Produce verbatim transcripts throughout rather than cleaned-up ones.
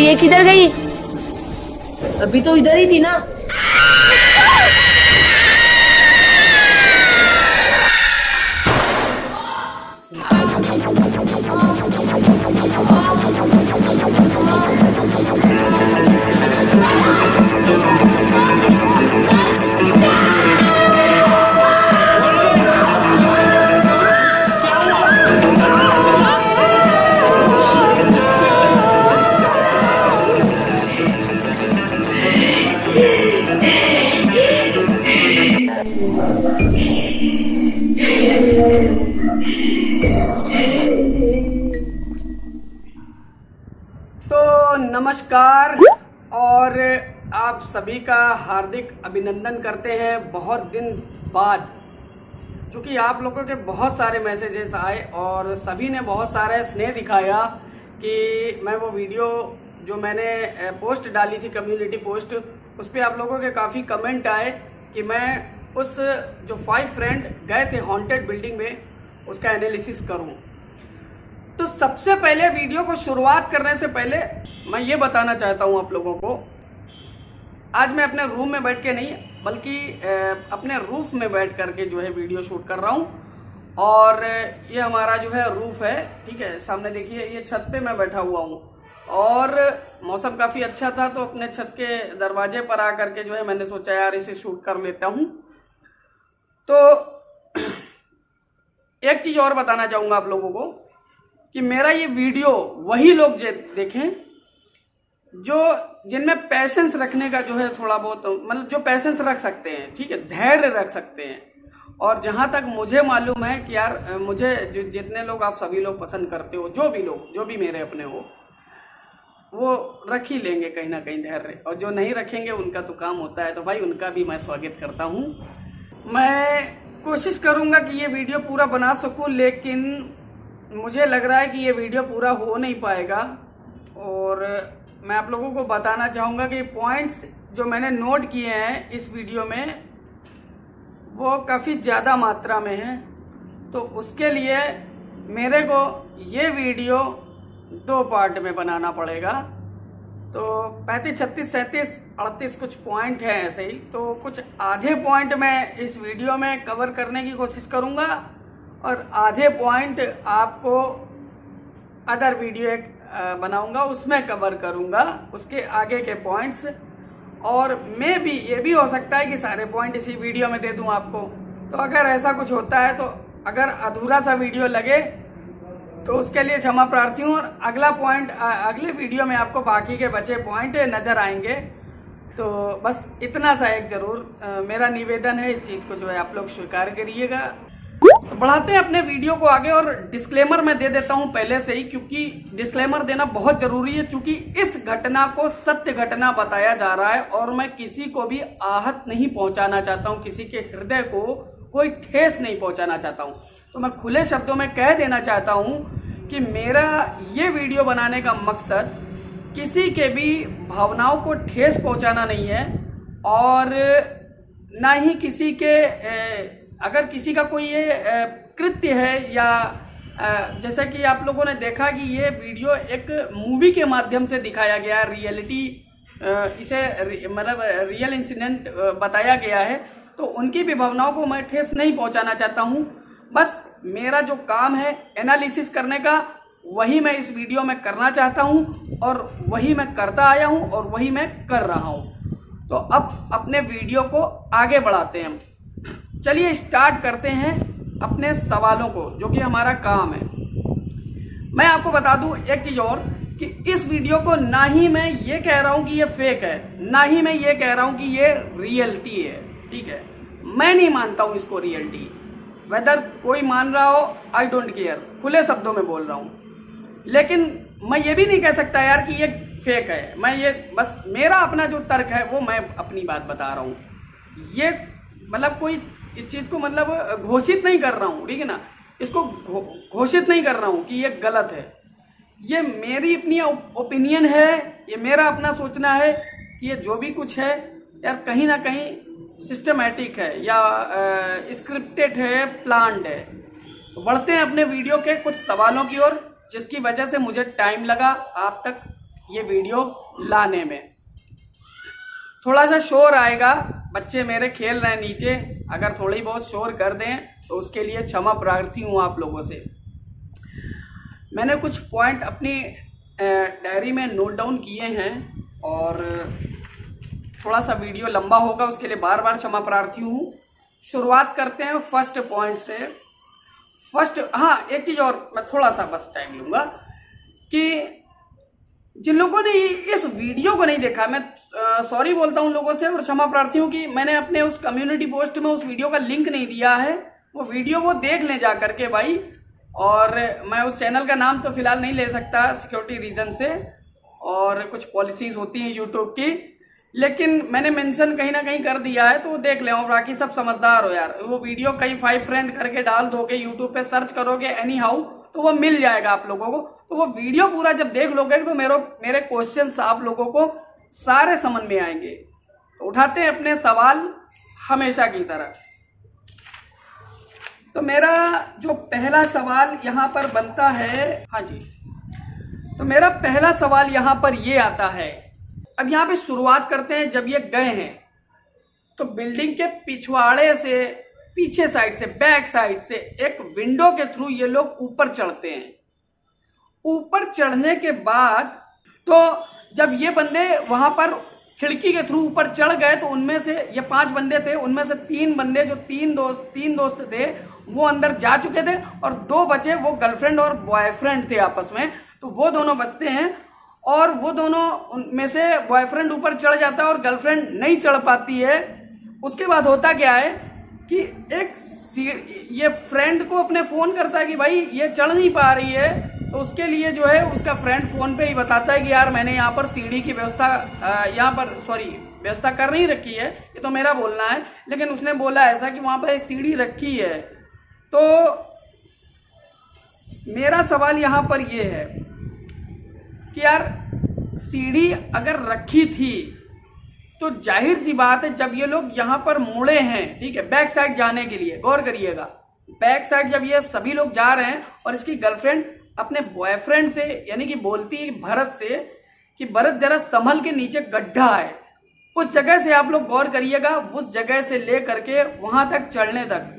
ये किधर गई? अभी तो इधर ही थी ना। तो नमस्कार और आप सभी का हार्दिक अभिनंदन करते हैं बहुत दिन बाद, क्योंकि आप लोगों के बहुत सारे मैसेजेस आए और सभी ने बहुत सारे स्नेह दिखाया कि मैं वो वीडियो जो मैंने पोस्ट डाली थी, कम्युनिटी पोस्ट, उस पर आप लोगों के काफ़ी कमेंट आए कि मैं उस जो फाइव फ्रेंड गए थे हॉन्टेड बिल्डिंग में उसका एनालिसिस करूं। तो सबसे पहले वीडियो को शुरुआत करने से पहले मैं ये बताना चाहता हूं आप लोगों को, आज मैं अपने रूम में बैठ के नहीं बल्कि अपने रूफ में बैठ करके जो है वीडियो शूट कर रहा हूं। और ये हमारा जो है रूफ है, ठीक है, सामने देखिए, ये छत पे मैं बैठा हुआ हूं और मौसम काफी अच्छा था तो अपने छत के दरवाजे पर आ करके जो है मैंने सोचा यार इसे शूट कर लेता हूं। तो एक चीज और बताना चाहूंगा आप लोगों को कि मेरा ये वीडियो वही लोग देखें जो जिनमें पैसेंस रखने का जो है थोड़ा बहुत, मतलब जो पैसेंस रख सकते हैं, ठीक है, धैर्य रख सकते हैं। और जहां तक मुझे मालूम है कि यार मुझे जितने लोग आप सभी लोग पसंद करते हो, जो भी लोग जो भी मेरे अपने हो, वो रख ही लेंगे कहीं ना कहीं धैर्य, और जो नहीं रखेंगे उनका तो काम होता है। तो भाई उनका भी मैं स्वागत करता हूं। मैं कोशिश करूंगा कि ये वीडियो पूरा बना सकूं, लेकिन मुझे लग रहा है कि ये वीडियो पूरा हो नहीं पाएगा। और मैं आप लोगों को बताना चाहूंगा कि पॉइंट्स जो मैंने नोट किए हैं इस वीडियो में वो काफ़ी ज़्यादा मात्रा में है। तो उसके लिए मेरे को ये वीडियो दो पार्ट में बनाना पड़ेगा। तो पैंतीस, छत्तीस, सैंतीस, अड़तीस कुछ पॉइंट है ऐसे ही, तो कुछ आधे पॉइंट मैं इस वीडियो में कवर करने की कोशिश करूंगा और आधे पॉइंट आपको अदर वीडियो एक बनाऊंगा उसमें कवर करूंगा, उसके आगे के पॉइंट्स। और मैं भी ये भी हो सकता है कि सारे पॉइंट इसी वीडियो में दे दूं आपको। तो अगर ऐसा कुछ होता है तो अगर अधूरा सा वीडियो लगे तो उसके लिए क्षमा प्रार्थी हूँ। और अगला पॉइंट अगले वीडियो में आपको बाकी के बचे पॉइंट नजर आएंगे। तो बस इतना सा एक जरूर मेरा निवेदन है, इस चीज को जो है आप लोग स्वीकार करिएगा। तो बढ़ाते हैं अपने वीडियो को आगे। और डिस्क्लेमर मैं दे देता हूं पहले से ही, क्योंकि डिस्क्लेमर देना बहुत जरूरी है, क्योंकि इस घटना को सत्य घटना बताया जा रहा है और मैं किसी को भी आहत नहीं पहुंचाना चाहता हूं, किसी के हृदय को कोई ठेस नहीं पहुंचाना चाहता हूं। तो मैं खुले शब्दों में कह देना चाहता हूं कि मेरा ये वीडियो बनाने का मकसद किसी के भी भावनाओं को ठेस पहुंचाना नहीं है, और ना ही किसी के ए, अगर किसी का कोई ये कृत्य है या जैसा कि आप लोगों ने देखा कि ये वीडियो एक मूवी के माध्यम से दिखाया गया, रियलिटी इसे मतलब रियल इंसिडेंट बताया गया है, तो उनकी भी भावनाओं को मैं ठेस नहीं पहुंचाना चाहता हूं। बस मेरा जो काम है एनालिसिस करने का, वही मैं इस वीडियो में करना चाहता हूं और वही मैं करता आया हूं और वही मैं कर रहा हूं। तो अब अपने वीडियो को आगे बढ़ाते हैं। चलिए स्टार्ट करते हैं अपने सवालों को, जो कि हमारा काम है। मैं आपको बता दूं एक चीज और कि इस वीडियो को ना ही मैं ये कह रहा हूं कि ये फेक है, ना ही मैं ये कह रहा हूं कि ये रियलिटी है, ठीक है। मैं नहीं मानता हूं इसको रियलिटी, वेदर कोई मान रहा हो आई डोंट केयर, खुले शब्दों में बोल रहा हूं। लेकिन मैं ये भी नहीं कह सकता यार कि ये फेक है। मैं ये बस मेरा अपना जो तर्क है वो मैं अपनी बात बता रहा हूं। ये मतलब कोई इस चीज को मतलब घोषित नहीं कर रहा हूं, ठीक है ना, इसको घोषित नहीं कर रहा हूं कि ये गलत है। ये मेरी अपनी ओपिनियन है, ये मेरा अपना सोचना है कि ये जो भी कुछ है यार कहीं ना कहीं सिस्टमैटिक है या स्क्रिप्टेड है, प्लान्ड है। तो बढ़ते हैं अपने वीडियो के कुछ सवालों की ओर, जिसकी वजह से मुझे टाइम लगा आप तक ये वीडियो लाने में। थोड़ा सा शोर आएगा, बच्चे मेरे खेल रहे हैं नीचे, अगर थोड़ी बहुत शोर कर दें तो उसके लिए क्षमा प्रार्थी हूँ आप लोगों से। मैंने कुछ पॉइंट अपनी डायरी में नोट डाउन किए हैं और थोड़ा सा वीडियो लंबा होगा, उसके लिए बार बार क्षमा प्रार्थी हूँ। शुरुआत करते हैं फर्स्ट पॉइंट से। फर्स्ट हाँ, एक चीज़ और मैं थोड़ा सा बस टाइम लूँगा कि जिन लोगों ने इस वीडियो को नहीं देखा, मैं सॉरी बोलता हूँ उन लोगों से और क्षमा प्रार्थी हूँ कि मैंने अपने उस कम्युनिटी पोस्ट में उस वीडियो का लिंक नहीं दिया है। वो वीडियो वो देख लें जा करके भाई। और मैं उस चैनल का नाम तो फिलहाल नहीं ले सकता सिक्योरिटी रीजन से, और कुछ पॉलिसीज होती हैं यूट्यूब की, लेकिन मैंने मेंशन कहीं ना कहीं कर दिया है, तो वो देख ले। और बाकी सब समझदार हो यार, वो वीडियो कहीं फाइव फ्रेंड करके डाल दोगे, यूट्यूब पे सर्च करोगे एनी हाउ तो वो मिल जाएगा आप लोगों को। तो वो वीडियो पूरा जब देख लोगे तो मेरे मेरे क्वेश्चंस आप लोगों को सारे समझ में आएंगे। तो उठाते हैं अपने सवाल हमेशा की तरह। तो मेरा जो पहला सवाल यहां पर बनता है, हाँ जी, तो मेरा पहला सवाल यहां पर ये आता है। अब यहां पे शुरुआत करते हैं, जब ये गए हैं तो बिल्डिंग के पिछवाड़े से, पीछे साइड से, बैक साइड से एक विंडो के थ्रू ये लोग ऊपर चढ़ते हैं। ऊपर चढ़ने के बाद तो जब ये बंदे वहां पर खिड़की के थ्रू ऊपर चढ़ गए तो उनमें से ये पांच बंदे थे, उनमें से तीन बंदे जो तीन दोस्त तीन दोस्त थे वो अंदर जा चुके थे और दो बचे, वो गर्लफ्रेंड और बॉयफ्रेंड थे आपस में। तो वो दोनों बचते हैं और वो दोनों उनमें से बॉयफ्रेंड ऊपर चढ़ जाता है और गर्लफ्रेंड नहीं चढ़ पाती है। उसके बाद होता क्या है कि एक ये फ्रेंड को अपने फोन करता है कि भाई ये चढ़ नहीं पा रही है, तो उसके लिए जो है उसका फ्रेंड फोन पे ही बताता है कि यार मैंने यहाँ पर सीढ़ी की व्यवस्था यहाँ पर सॉरी व्यवस्था कर नहीं रखी है, ये तो मेरा बोलना है, लेकिन उसने बोला ऐसा कि वहां पर एक सीढ़ी रखी है। तो मेरा सवाल यहाँ पर ये है कि यार सीढ़ी अगर रखी थी तो जाहिर सी बात है जब ये लोग यहाँ पर मुड़े हैं, ठीक है, बैक साइड जाने के लिए, गौर करिएगा, बैक साइड जब ये सभी लोग जा रहे हैं और इसकी गर्लफ्रेंड अपने बॉयफ्रेंड से यानी कि बोलती है भरत से कि भरत जरा संभल के, नीचे गड्ढा है, उस जगह से आप लोग गौर करिएगा, उस जगह से ले करके वहां तक चढ़ने तक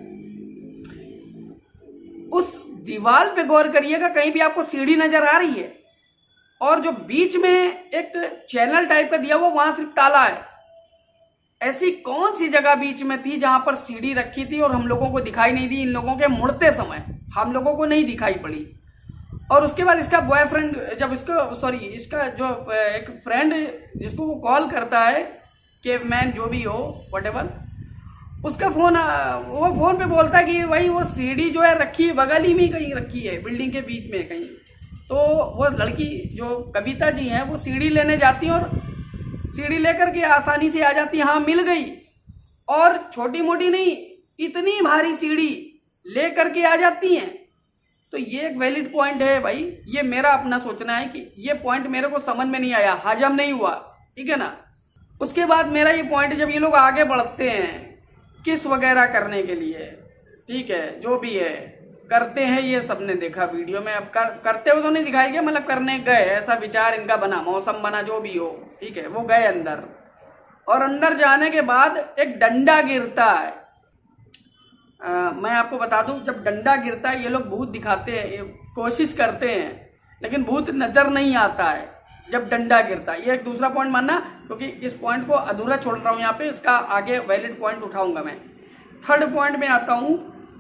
उस दीवार पे गौर करिएगा, कहीं भी आपको सीढ़ी नजर आ रही है। और जो बीच में एक चैनल टाइप का दिया हुआ वहां सिर्फ ताला है। ऐसी कौन सी जगह बीच में थी जहां पर सीढ़ी रखी थी और हम लोगों को दिखाई नहीं दी? इन लोगों के मुड़ते समय हम लोगों को नहीं दिखाई पड़ी। और उसके बाद इसका बॉयफ्रेंड जब इसको सॉरी इसका जो एक फ्रेंड जिसको वो कॉल करता है, केवमैन जो भी हो व्हाटएवर, उसका फोन वो फोन पे बोलता है कि भाई वो सीढ़ी जो है रखी है बगल ही में कहीं रखी है, बिल्डिंग के बीच में कहीं। तो वो लड़की जो कविता जी हैं वो सीढ़ी लेने जाती हैं और सीढ़ी लेकर के आसानी से आ जाती है। हाँ, मिल गई, और छोटी मोटी नहीं, इतनी भारी सीढ़ी लेकर के आ जाती हैं। तो ये एक वैलिड पॉइंट है भाई, ये मेरा अपना सोचना है कि ये पॉइंट मेरे को समझ में नहीं आया, हजम नहीं हुआ, ठीक है ना। उसके बाद मेरा ये पॉइंट, जब ये लोग आगे बढ़ते हैं किस वगैरह करने के लिए, ठीक है, जो भी है करते हैं, ये सबने देखा वीडियो में। अब कर, करते हुए तो नहीं दिखाई गया, मतलब करने गए, ऐसा विचार इनका बना, मौसम बना, जो भी हो, ठीक है। वो गए अंदर, और अंदर जाने के बाद एक डंडा गिरता है। आ, मैं आपको बता दूं, जब डंडा गिरता है ये लोग भूत दिखाते हैं, कोशिश करते हैं, लेकिन भूत नजर नहीं आता है जब डंडा गिरता है। ये एक दूसरा पॉइंट मानना, क्योंकि इस पॉइंट को अधूरा छोड़ रहा हूं यहाँ पे, इसका आगे वैलिड पॉइंट उठाऊंगा मैं। थर्ड पॉइंट में आता हूं,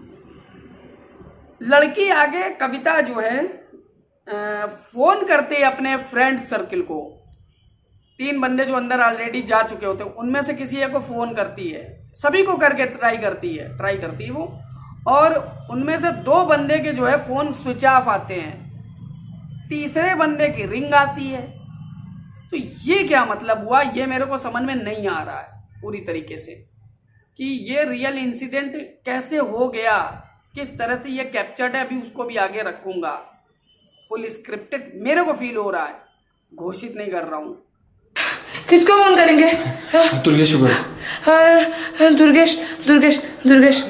लड़की आगे कविता जो है फोन करते है अपने फ्रेंड सर्किल को, तीन बंदे जो अंदर ऑलरेडी जा चुके होते हैं उनमें से किसी एक को फोन करती है, सभी को करके ट्राई करती है ट्राई करती है वो, और उनमें से दो बंदे के जो है फोन स्विच ऑफ आते हैं, तीसरे बंदे की रिंग आती है। तो ये क्या मतलब हुआ, ये मेरे को समझ में नहीं आ रहा है पूरी तरीके से कि ये रियल इंसिडेंट कैसे हो गया, किस तरह से ये कैप्चर्ड है। अभी उसको भी आगे रखूंगा, फुल स्क्रिप्टेड मेरे को फील हो रहा है, घोषित नहीं कर रहा हूं। किसको फोन करेंगे? दुर्गेश को। हाँ, दुर्गेश दुर्गेश दुर्गेश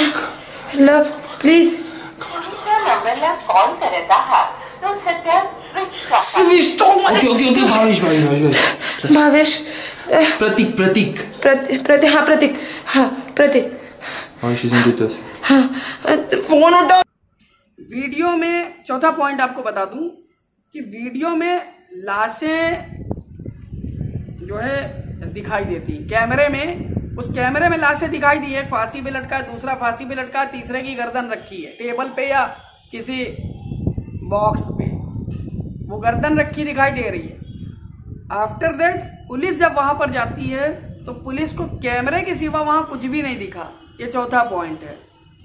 लव प्लीज. नंबरला कॉल करत आहात तो सध्या switch off okay okay okay Bhavesh Bhavesh Bhavesh Bhavesh Bhavesh Prateek Prateek प्रति प्रति हाँ प्रतीक हाँ Prateek Bhavesh is in with us. हाँ फोन उठाओ। वीडियो में चौथा पॉइंट आपको बता दूं कि वीडियो में लाशें जो है दिखाई देती, कैमरे में, उस कैमरे में लाशें दिखाई दी है। एक फांसी पे लटका है, दूसरा फांसी पे लटका है, तीसरे की गर्दन रखी है टेबल पे या किसी बॉक्स पे, वो गर्दन रखी दिखाई दे रही है। आफ्टर दैट पुलिस जब वहां पर जाती है तो पुलिस को कैमरे के सिवा वहां कुछ भी नहीं दिखा। ये चौथा पॉइंट है।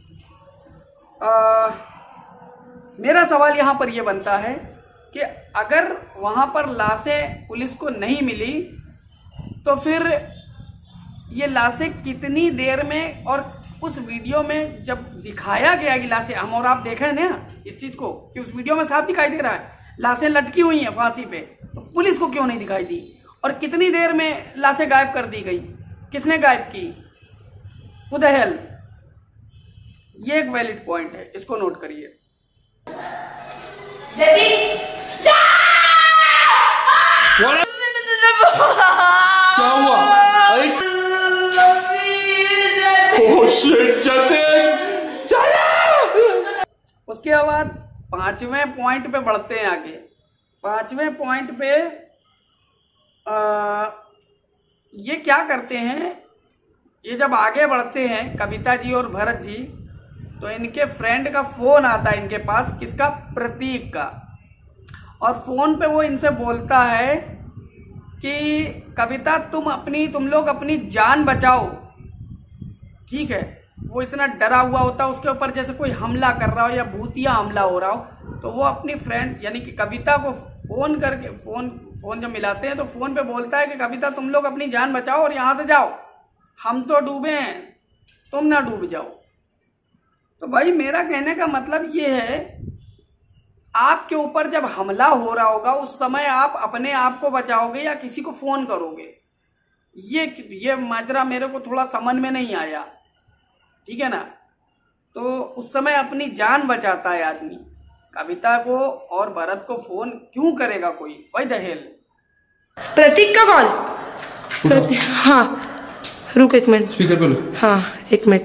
आ, मेरा सवाल यहां पर यह बनता है कि अगर वहां पर लाशें पुलिस को नहीं मिली तो फिर ये लाशें कितनी देर में, और उस वीडियो में जब दिखाया गया कि लाशें, हम और आप देखे ना इस चीज को कि उस वीडियो में साफ दिखाई दे रहा है लाशें लटकी हुई हैं फांसी पे, तो पुलिस को क्यों नहीं दिखाई दी? और कितनी देर में लाशें गायब कर दी गई? किसने गायब की? Who the hell? ये एक वैलिड पॉइंट है, इसको नोट करिए। क्या हुआ? अरे ओह शिट जतिन चला। उसके बाद पांचवें पॉइंट पे बढ़ते हैं आगे। पांचवें पॉइंट पे आ, ये क्या करते हैं, ये जब आगे बढ़ते हैं कविता जी और भरत जी, तो इनके फ्रेंड का फोन आता है इनके पास, किसका? प्रतीक का। और फोन पे वो इनसे बोलता है कि कविता तुम अपनी तुम लोग अपनी जान बचाओ, ठीक है। वो इतना डरा हुआ होता है, उसके ऊपर जैसे कोई हमला कर रहा हो या भूतिया हमला हो रहा हो, तो वो अपनी फ्रेंड यानी कि कविता को फोन करके, फोन फोन जब मिलाते हैं तो फोन पे बोलता है कि कविता तुम लोग अपनी जान बचाओ और यहां से जाओ, हम तो डूबे हैं, तुम ना डूब जाओ। तो भाई मेरा कहने का मतलब ये है, आपके ऊपर जब हमला हो रहा होगा उस समय आप अपने आप को बचाओगे या किसी को फोन करोगे? ये ये माजरा मेरे को थोड़ा समझ में नहीं आया, ठीक है ना। तो उस समय अपनी जान बचाता है आदमी, कविता को और भरत को फोन क्यों करेगा कोई? Why the hell? प्रतीक का कॉल। प्रतीक हाँ रुक एक मिनट, स्पीकर पे लो। हाँ एक मिनट।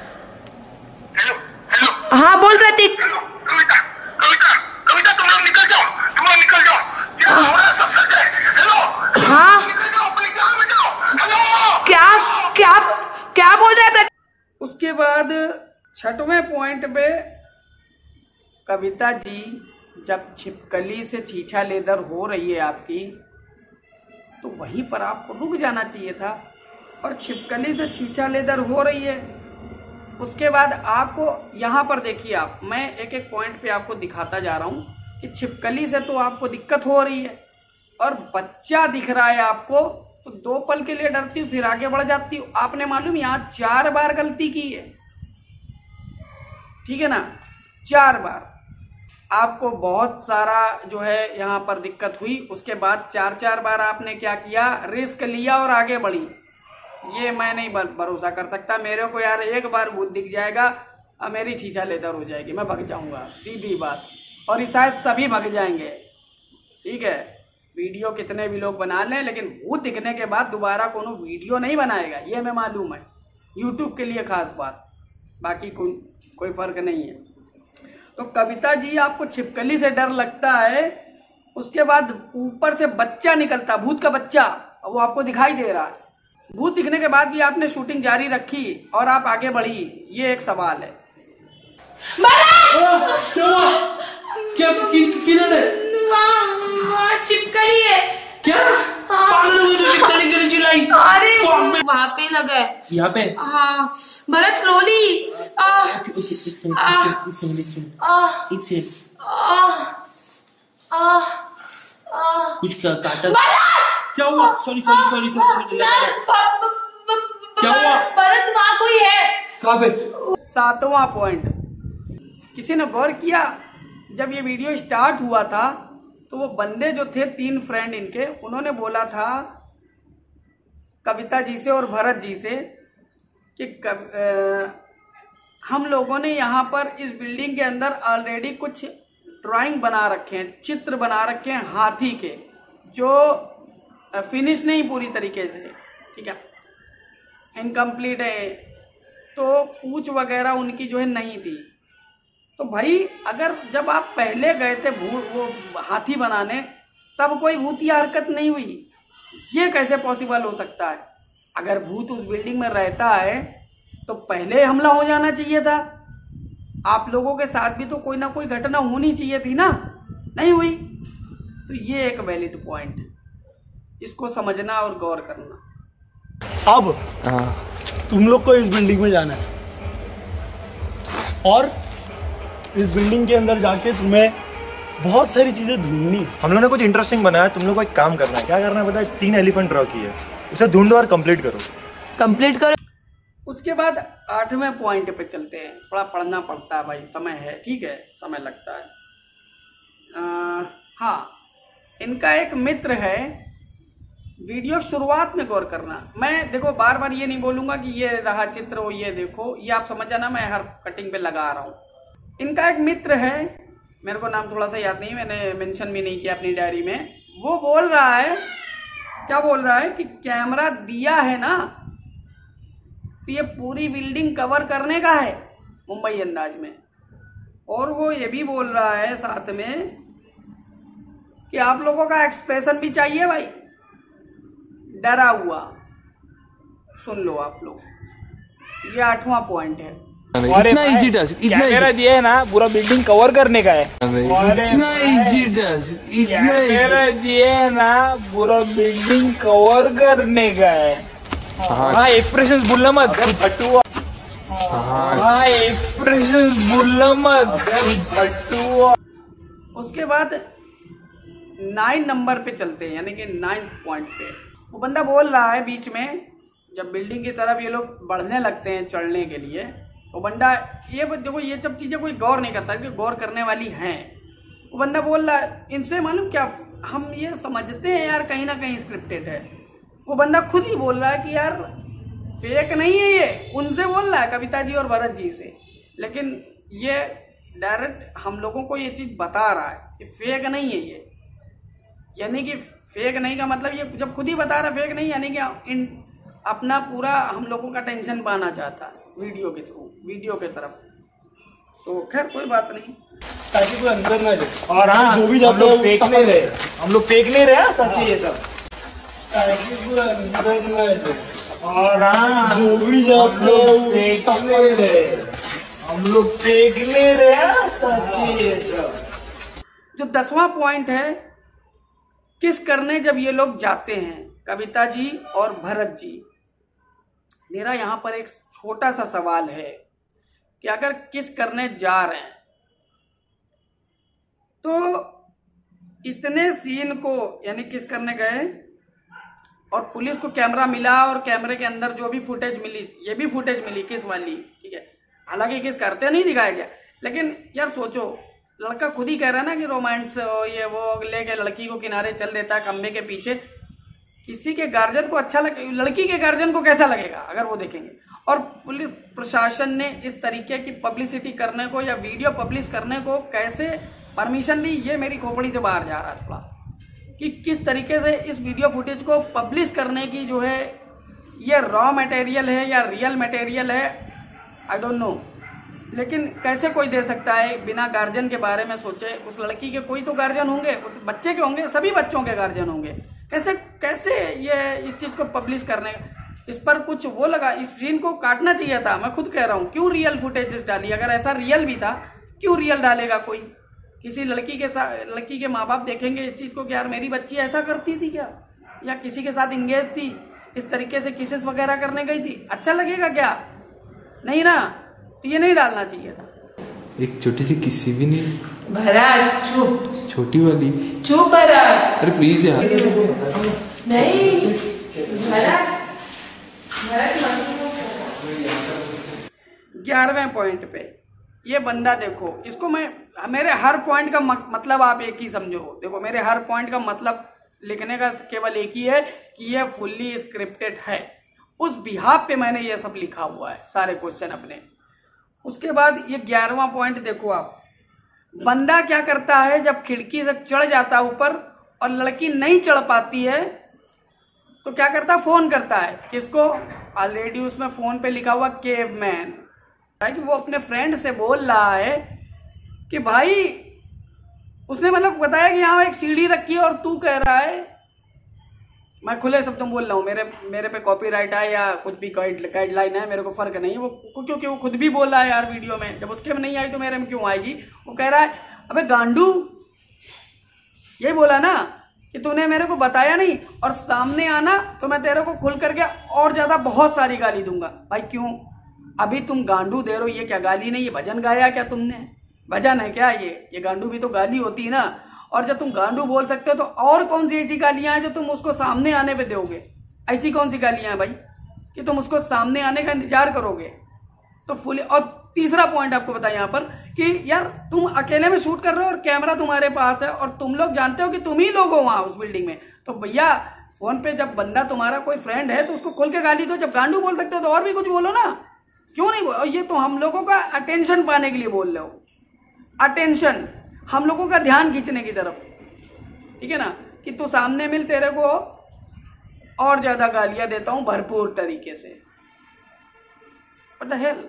हाँ बोल प्रतीक। कविता कविता कविता तुम लोग निकल जाओ, तुम लोग निकल जाओ, क्या हो रहा है सब सच है? हेलो हाँ निकल जाओ, अपनी जान बचाओ। हेलो क्या क्या क्या बोल रहा है प्रतीक? उसके बाद छठवें पॉइंट पे कविता जी जब छिपकली से छीछा लेदर हो रही है आपकी, तो वहीं पर आपको रुक जाना चाहिए था। और छिपकली से छीछा लेदर हो रही है, उसके बाद आपको यहाँ पर देखिए, आप मैं एक एक पॉइंट पे आपको दिखाता जा रहा हूँ कि छिपकली से तो आपको दिक्कत हो रही है और बच्चा दिख रहा है आपको, तो दो पल के लिए डरती हूँ फिर आगे बढ़ जाती हूँ। आपने मालूम यहाँ चार बार गलती की है, ठीक है ना, चार बार आपको बहुत सारा जो है यहाँ पर दिक्कत हुई। उसके बाद चार चार बार आपने क्या किया? रिस्क लिया और आगे बढ़ी। ये मैं नहीं भरोसा कर सकता, मेरे को यार एक बार भूत दिख जाएगा और मेरी छीछा लेदर हो जाएगी, मैं भग जाऊंगा, सीधी बात। और ये शायद सभी भग जाएंगे, ठीक है। वीडियो कितने भी लोग बना लें, लेकिन भूत दिखने के बाद दोबारा कोनो वीडियो नहीं बनाएगा, ये हमें मालूम है। यूट्यूब के लिए खास बात, बाकी को, कोई फर्क नहीं है। तो कविता जी आपको छिपकली से डर लगता है, उसके बाद ऊपर से बच्चा निकलता, भूत का बच्चा, वो आपको दिखाई दे रहा है। भूत दिखने के बाद भी आपने शूटिंग जारी रखी और आप आगे बढ़ी, ये एक सवाल है। क्या हुआ? क्या किधर है? वहाँ छिपकली है। क्या? पागल हो गई तो छिपकली क्यों चिल्लाई? अरे वहाँ पे लगा है। यहाँ पे? हाँ भरत स्लोली। कुछ काटा? क्या हुआ? Sorry sorry sorry sorry sorry क्या हुआ? भरत वहाँ कोई है। कहाँ पे? सातवां पॉइंट, किसी ने गौर किया जब ये वीडियो स्टार्ट हुआ था तो वो बंदे जो थे तीन फ्रेंड इनके, उन्होंने बोला था कविता जी से और भरत जी से कि कव, आ, हम लोगों ने यहाँ पर इस बिल्डिंग के अंदर ऑलरेडी कुछ ड्राइंग बना रखे हैं, चित्र बना रखे हैं हाथी के, जो फिनिश नहीं पूरी तरीके से, ठीक है, इनकम्प्लीट है, तो पूछ वगैरह उनकी जो है नहीं थी। तो भाई अगर जब आप पहले गए थे भूत वो हाथी बनाने, तब कोई भूतिया हरकत नहीं हुई, ये कैसे पॉसिबल हो सकता है? अगर भूत उस बिल्डिंग में रहता है तो पहले हमला हो जाना चाहिए था। आप लोगों के साथ भी तो कोई ना कोई घटना होनी चाहिए थी ना, नहीं हुई। तो ये एक वैलिड पॉइंट है, इसको समझना और गौर करना। अब तुम लोग को इस बिल्डिंग में जाना है और इस बिल्डिंग के अंदर जाके तुम्हें बहुत सारी चीजें ढूंढनी। हम लोगों ने कुछ इंटरेस्टिंग बनाया, तुम लोग को एक काम करना है। क्या करना है पता है? तीन एलिफेंट ड्रॉ किए, उसे ढूंढो और कंप्लीट करो। कंप्लीट करो। उसके बाद आठवें पॉइंट पे चलते हैं। थोड़ा पढ़ना पड़ता है भाई, समय है, ठीक है, समय लगता है। आ, हाँ, इनका एक मित्र है। वीडियो शुरुआत में गौर करना। मैं देखो बार बार ये नहीं बोलूंगा कि ये रहा चित्र हो, ये देखो, ये आप समझ जाना, मैं हर कटिंग पे लगा रहा हूँ। इनका एक मित्र है, मेरे को नाम थोड़ा सा याद नहीं, मैंने मेंशन भी नहीं किया अपनी डायरी में। वो बोल रहा है, क्या बोल रहा है कि कैमरा दिया है ना तो ये पूरी बिल्डिंग कवर करने का है, मुंबई अंदाज में। और वो ये भी बोल रहा है साथ में कि आप लोगों का एक्सप्रेशन भी चाहिए भाई, डरा हुआ। सुन लो आप लोग, ये आठवां पॉइंट है। इतना इजी टास्क, इतना कैमरा दिया है ना, पूरा बिल्डिंग कवर करने का है। इतना इजी टास्क, इतना कैमरा दिया है ना, पूरा बिल्डिंग कवर करने का है। हाँ, एक्सप्रेशंस भूलना मत। भट्टू, हाँ, एक्सप्रेशंस भूलना मत। भट्टू। उसके बाद नाइन नंबर पे चलते हैं, यानी कि नाइन्थ पॉइंट पे। वो बंदा बोल रहा है बीच में, जब बिल्डिंग की तरफ ये लोग बढ़ने लगते हैं चढ़ने के लिए, वो बंदा ये देखो, ये सब चीजें कोई गौर नहीं करता कि गौर करने वाली हैं। वो बंदा बोल रहा है, इनसे मालूम क्या, हम ये समझते हैं यार कहीं ना कहीं स्क्रिप्टेड है। वो बंदा खुद ही बोल रहा है कि यार फेक नहीं है ये, उनसे बोल रहा है, कविता जी और भरत जी से। लेकिन ये डायरेक्ट हम लोगों को ये चीज बता रहा है कि फेक नहीं है ये। यानी कि फेक नहीं का मतलब, ये जब खुद ही बता रहा है फेक नहीं, यानी कि इन अपना पूरा हम लोगों का टेंशन पाना चाहता है वीडियो के थ्रू, वीडियो के तरफ। तो खैर कोई बात नहीं, ताकि कोई अंदर ना जाए। और हाँ, जो भी जाते हैं फेक नहीं रहे, हम लोग फेक नहीं रहे, सच है ये सब। ताकि कोई अंदर ना जाए। और हाँ, जो भी जाते हैं फेक नहीं रहे, हम लोग फेक नहीं रहे, सच है ये सब। जो दसवां पॉइंट है, किस करने जब ये लोग जाते हैं, कविता जी और भरत जी। मेरा यहाँ पर एक छोटा सा सवाल है कि अगर किस करने जा रहे हैं तो इतने सीन को, यानी किस करने गए और पुलिस को कैमरा मिला और कैमरे के अंदर जो भी फुटेज मिली, ये भी फुटेज मिली किस वाली, ठीक है, हालांकि किस करते नहीं दिखाया गया। लेकिन यार सोचो, लड़का खुद ही कह रहा है ना कि रोमांस ये वो लेके लड़की को किनारे चल देता है खंबे के पीछे। किसी के गार्जियन को अच्छा लगे, लड़की के गार्जियन को कैसा लगेगा अगर वो देखेंगे। और पुलिस प्रशासन ने इस तरीके की पब्लिसिटी करने को या वीडियो पब्लिश करने को कैसे परमिशन ली, ये मेरी खोपड़ी से बाहर जा रहा है थोड़ा, कि किस तरीके से इस वीडियो फुटेज को पब्लिश करने की जो है, ये रॉ मटेरियल है या रियल मटेरियल है, आई डोंट नो। लेकिन कैसे कोई दे सकता है बिना गार्जियन के बारे में सोचे। उस लड़की के कोई तो गार्जियन होंगे, उस बच्चे के होंगे, सभी बच्चों के गार्जियन होंगे। कैसे कैसे ये इस चीज को पब्लिश करने, इस पर कुछ वो लगा, इस सीन को काटना चाहिए था। मैं खुद कह रहा हूँ, क्यों रियल फुटेजेस डाली? अगर ऐसा रियल भी था, क्यों रियल डालेगा कोई? किसी लड़की के साथ, लड़की के माँ बाप देखेंगे इस चीज को कि यार मेरी बच्ची ऐसा करती थी क्या, या किसी के साथ इंगेज थी, इस तरीके से किसेस वगैरह करने गई थी, अच्छा लगेगा क्या? नहीं ना, तो ये नहीं डालना चाहिए था। एक छोटी सी किस्सी भी नहीं, भरत चुप, छोटी वाली, चुप भरत, अरे प्लीज यार। नहीं भरत, भरत ग्यारहवें पॉइंट पे ये बंदा देखो, इसको मैं, मेरे हर पॉइंट का मतलब आप एक ही समझो। देखो मेरे हर पॉइंट का मतलब लिखने का केवल एक ही है कि ये फुल्ली स्क्रिप्टेड है। उस बिहाफ पे मैंने ये सब लिखा हुआ है, सारे क्वेश्चन अपने। उसके बाद ये ग्यारहवां पॉइंट देखो आप, बंदा क्या करता है, जब खिड़की से चढ़ जाता है ऊपर और लड़की नहीं चढ़ पाती है तो क्या करता है, फोन करता है। किसको? ऑलरेडी उसमें फोन पे लिखा हुआ केवमैन, कि वो अपने फ्रेंड से बोल रहा है कि भाई, उसने मतलब बताया कि यहाँ एक सीढ़ी रखी है और तू कह रहा है, मैं खुले शब्दों बोल रहा हूँ, मेरे मेरे पे कॉपीराइट है या कुछ भी गाइडलाइन है, मेरे को फर्क नहीं है, वो क्योंकि वो खुद भी बोल रहा है यार वीडियो में, जब उसके में नहीं आई तो मेरे में क्यों आएगी। वो कह रहा है अबे गांडू, यही बोला ना कि तूने मेरे को बताया नहीं और सामने आना तो मैं तेरे को खुल करके और ज्यादा बहुत सारी गाली दूंगा। भाई क्यों? अभी तुम गांडू दे रहे हो, ये क्या गाली नहीं, ये भजन गाया क्या तुमने? भजन है क्या ये? ये गांडू भी तो गाली होती है ना। और जब तुम गांडू बोल सकते हो तो और कौन सी ऐसी गालियां हैं जो तुम उसको सामने आने पे दोगे? ऐसी कौन सी गालियां हैं भाई कि तुम उसको सामने आने का इंतजार करोगे? तो फुल। और तीसरा पॉइंट आपको बताया यहाँ पर कि यार तुम अकेले में शूट कर रहे हो और कैमरा तुम्हारे पास है और तुम लोग जानते हो कि तुम ही लोग हो वहां उस बिल्डिंग में, तो भैया फोन पे जब बंदा तुम्हारा कोई फ्रेंड है तो उसको खोल के गाली दो। जब गांडू बोल सकते हो तो और भी कुछ बोलो ना, क्यों नहीं बोलो? ये तो हम लोगों का अटेंशन पाने के लिए बोल रहे हो, अटेंशन, हम लोगों का ध्यान खींचने की तरफ, ठीक है ना, कि तू सामने मिल, तेरे को और ज्यादा गालियां देता हूं भरपूर तरीके से। What the hell?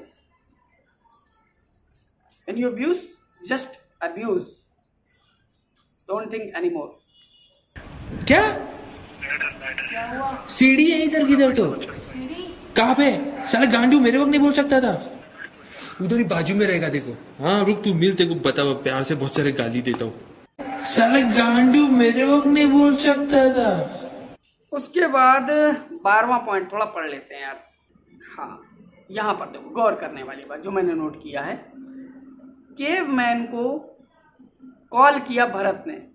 When you abuse, just abuse. Don't think anymore. क्या सीढ़ी है इधर किधर? तो कहाँ पे? साला गांडू मेरे वक्त नहीं बोल सकता था, उधर ही बाजू में रहेगा देखो। हाँ रुक, तू मिल, तेरे को बता, प्यार से बहुत सारे गाली देता हूँ। साला गांडू मेरे वक्त नहीं बोल सकता था। उसके बाद बारहवां पॉइंट थोड़ा पढ़ लेते हैं यार। हाँ, यहां पर देखो, गौर करने वाली बात जो मैंने नोट किया है, केवमैन को कॉल किया भरत ने।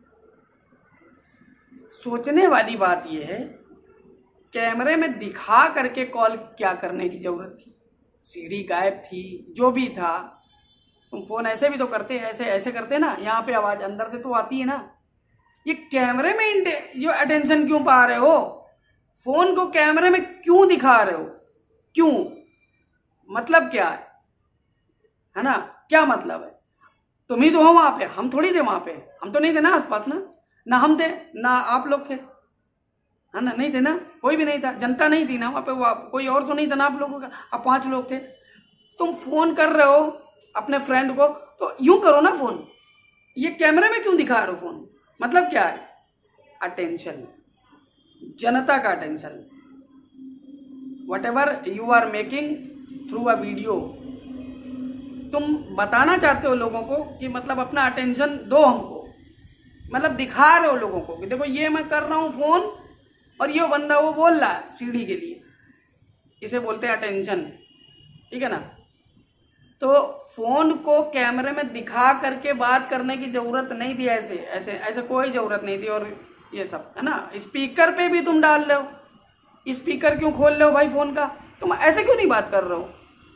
सोचने वाली बात यह है, कैमरे में दिखा करके कॉल क्या करने की जरूरत थी? सीढ़ी गायब थी, जो भी था, तुम फोन ऐसे भी तो करते, ऐसे ऐसे करते ना, यहाँ पे आवाज अंदर से तो आती है ना। ये कैमरे में जो अटेंशन क्यों पा रहे हो? फोन को कैमरे में क्यों दिखा रहे हो? क्यों? मतलब क्या है? है ना, क्या मतलब है? तुम ही तो हो वहां पे, हम थोड़ी थे वहां पे, हम तो नहीं थे ना आसपास ना, ना हम थे ना आप लोग थे, है ना, नहीं थे ना, कोई भी नहीं था, जनता नहीं थी ना वहां पे, वो कोई और तो नहीं था ना आप लोगों का, आप पांच लोग थे। तुम फोन कर रहे हो अपने फ्रेंड को तो यूं करो ना फोन, ये कैमरे में क्यों दिखा रहे हो फोन? मतलब क्या है? अटेंशन, जनता का attention. Whatever you are making through a video, तुम बताना चाहते हो लोगों को कि मतलब अपना अटेंशन दो हमको, मतलब दिखा रहे हो लोगों को कि देखो ये मैं कर रहा हूं फोन और ये बंदा वो बोल रहा है सीढ़ी के लिए, इसे बोलते हैं अटेंशन, ठीक है ना। तो फोन को कैमरे में दिखा करके बात करने की जरूरत नहीं थी, ऐसे ऐसे ऐसे कोई जरूरत नहीं थी। और ये सब है ना, स्पीकर पे भी तुम डाल रहे हो, स्पीकर क्यों खोल रहे हो भाई फोन का? तुम ऐसे क्यों नहीं बात कर रहे हो?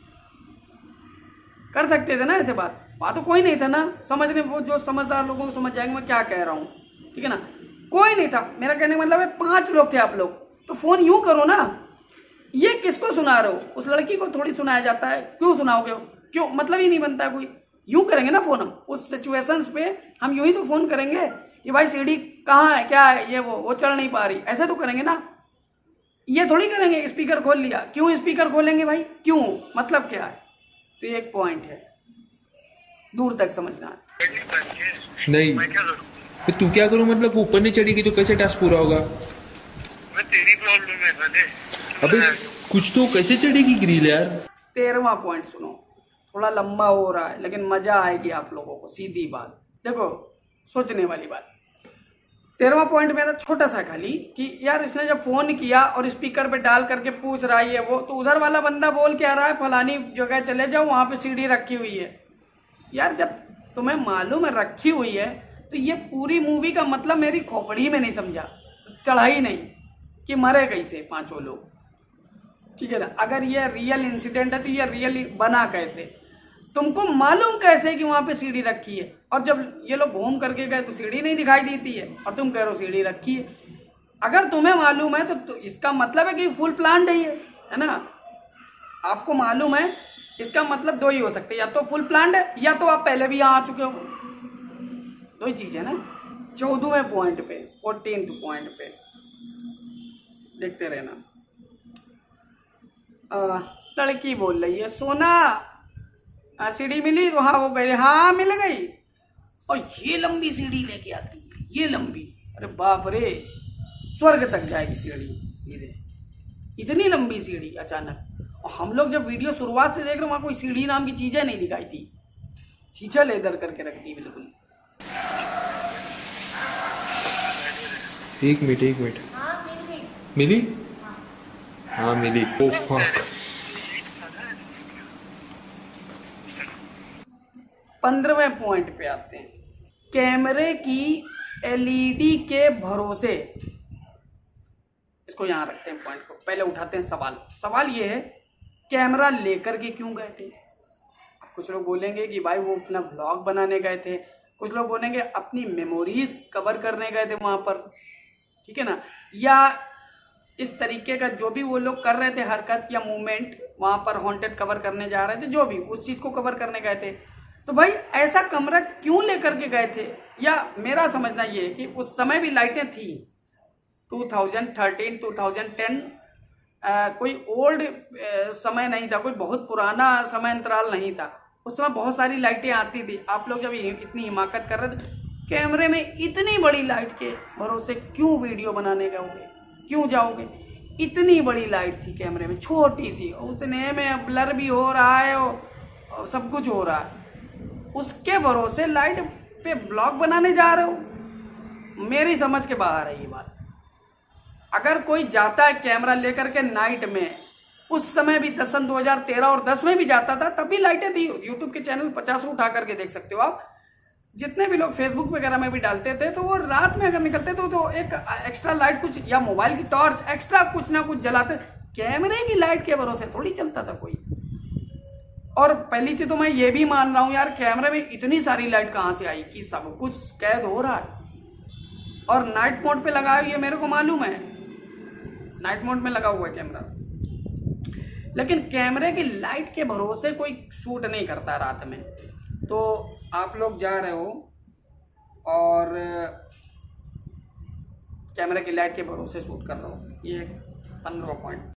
कर सकते थे ना ऐसे बात, वहां तो कोई नहीं था ना समझने, वो जो समझदार लोगों को समझ जाएंगे मैं क्या कह रहा हूं, ठीक है ना। कोई नहीं था, मेरा कहने का मतलब है पांच लोग थे आप लोग, तो फोन यूं करो ना। ये किसको सुना रहे हो? उस लड़की को थोड़ी सुनाया जाता है, क्यों सुनाओगे? क्यों? मतलब ही नहीं बनता कोई। यूं करेंगे ना फोन, हम उस सिचुएशंस पे हम यूं ही तो फोन करेंगे कि भाई सीढ़ी कहाँ है, क्या है, ये वो वो चढ़ नहीं पा रही, ऐसे तो करेंगे ना। ये थोड़ी करेंगे स्पीकर खोल लिया, क्यों स्पीकर खोलेंगे भाई? क्यों? मतलब क्या है? तो एक पॉइंट है, दूर तक समझना है। नहीं मैं क्या करूं? तो तू क्या करूं? मतलब ऊपर नहीं चढ़ेगी तो कैसे टास्क पूरा होगा? मैं तेरी प्रॉब्लम है साले। अबे कुछ तो कैसे चढ़ेगी ग्रिल यार? तेरहवां पॉइंट सुनो, थोड़ा लंबा हो रहा है लेकिन मजा आएगी आप लोगों को। सीधी बात देखो, सोचने वाली बात। तेरहवां पॉइंट मेरा छोटा सा खाली कि यार इसने जब फोन किया और स्पीकर पे डाल करके पूछ रहा है ये वो, तो उधर वाला बंदा बोल के आ रहा है फलानी जगह चले जाओ, वहां पे सीढ़ी रखी हुई है। यार जब तुम्हें मालूम है रखी हुई है तो ये पूरी मूवी का मतलब मेरी खोपड़ी में नहीं समझा, चढ़ाई नहीं कि मरे कैसे पांचों लोग, ठीक है ना। अगर ये रियल इंसिडेंट है तो ये रियल बना कैसे? तुमको मालूम कैसे कि वहां पे सीढ़ी रखी है? और जब ये लोग घूम करके गए तो सीढ़ी नहीं दिखाई देती है और तुम कह रहे हो सीढ़ी रखी है। अगर तुम्हें मालूम है तो, तो इसका मतलब है कि फुल प्लान्ड है ये, है ना। आपको मालूम है इसका मतलब दो ही हो सकते हैं, या तो फुल प्लान्ड है या तो आप पहले भी यहाँ आ चुके हो। दो ही चीज है ना। चौदहवें पॉइंट पे, फोर्टीन्थ पॉइंट पे देखते रहना। आ, लड़की बोल रही है सोना सीढ़ी मिली? तो हाँ वो गई, हाँ मिल गई। और ये लंबी सीढ़ी लेके आती है, ये लंबी, अरे बाप रे, स्वर्ग तक जाएगी सीढ़ी। ये इतनी लंबी सीढ़ी अचानक। और हम लोग जब वीडियो शुरुआत से देख रहे हैं वहां कोई सीढ़ी नाम की चीजें नहीं दिखाई थी, शीशा लेदर करके रख दी बिल्कुल। एक मिनट एक मिनट, मिली? हाँ मिली। Oh fuck. पंद्रहवें पॉइंट पे आते हैं। कैमरे की एलईडी के भरोसे, इसको यहां रखते हैं पॉइंट को, पहले उठाते हैं सवाल। सवाल ये है कैमरा लेकर के क्यों गए थे? कुछ लोग बोलेंगे कि भाई वो अपना व्लॉग बनाने गए थे, कुछ लोग बोलेंगे अपनी मेमोरीज कवर करने गए थे वहां पर, ठीक है ना, या इस तरीके का जो भी वो लोग कर रहे थे हरकत या मूवमेंट वहां पर हॉन्टेड कवर करने जा रहे थे, जो भी उस चीज को कवर करने गए थे। तो भाई ऐसा कमरा क्यों लेकर के गए थे? या मेरा समझना ये है कि उस समय भी लाइटें थी, two thousand thirteen two thousand ten, आ, कोई ओल्ड समय नहीं था, कोई बहुत पुराना समय अंतराल नहीं था। उस समय बहुत सारी लाइटें आती थी। आप लोग जब इतनी हिमाकत कर रहे थे, कैमरे में इतनी बड़ी लाइट के भरोसे क्यों वीडियो बनाने जाओगे, क्यों जाओगे? इतनी बड़ी लाइट थी कैमरे में, छोटी सी, उतने में ब्लर भी हो रहा है और सब कुछ हो रहा है, उसके भरोसे लाइट पे ब्लॉग बनाने जा रहे हो? मेरी समझ के बाहर है ये बात। अगर कोई जाता है कैमरा लेकर के नाइट में, उस समय भी दसन दो हज़ार तेरह और दस में भी जाता था, तब भी लाइटें थी। यूट्यूब के चैनल पचास उठा करके देख सकते हो आप, जितने भी लोग फेसबुक वगैरह में भी डालते थे, तो वो रात में अगर निकलते तो, तो एक एक्स्ट्रा लाइट कुछ, या मोबाइल की टॉर्च एक्स्ट्रा कुछ ना कुछ जलाते। कैमरे की लाइट के भरोसे थोड़ी चलता था कोई। और पहली चीज तो मैं ये भी मान रहा हूं यार, कैमरे में इतनी सारी लाइट कहां से आई कि सब कुछ कैद हो रहा है। और नाइट मोड पे लगा है, ये मेरे को मालूम है, नाइट मोड में लगा हुआ है कैमरा, लेकिन कैमरे की लाइट के भरोसे कोई शूट नहीं करता रात में। तो आप लोग जा रहे हो और कैमरे की लाइट के भरोसे शूट कर रहे हो, ये पंद्रह पॉइंट।